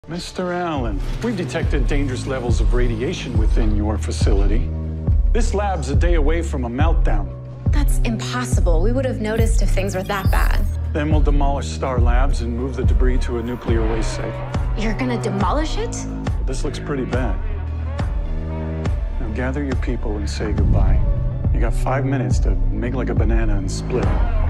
Mr. Allen, we've detected dangerous levels of radiation within your facility. This lab's a day away from a meltdown. That's impossible. We would have noticed if things were that bad. Then we'll demolish Star Labs and move the debris to a nuclear waste site. You're gonna demolish it? This looks pretty bad. Now gather your people and say goodbye. You got 5 minutes to make like a banana and split.